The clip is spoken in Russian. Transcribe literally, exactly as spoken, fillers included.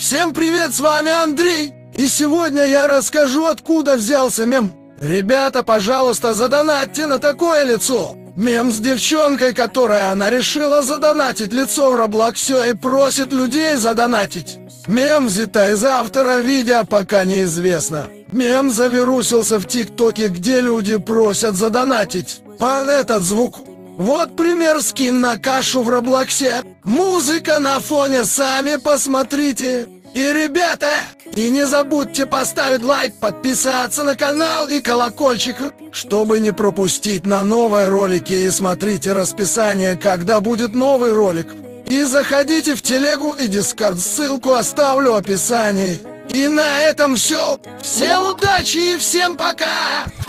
Всем привет, с вами Андрей. И сегодня я расскажу, откуда взялся мем. Ребята, пожалуйста, задонатьте на такое лицо. Мем с девчонкой, которая она решила задонатить лицо в Роблоксе и просит людей задонатить. Мем взята из автора видео, пока неизвестно. Мем завирусился в ТикТоке, где люди просят задонатить под этот звук. Вот пример: скин на кашу в Роблоксе. Музыка на фоне, сами посмотрите. И, ребята, и не забудьте поставить лайк, подписаться на канал и колокольчик, чтобы не пропустить на новые ролики. И смотрите расписание, когда будет новый ролик. И заходите в телегу и дискорд, ссылку оставлю в описании. И на этом все. Всем удачи и всем пока!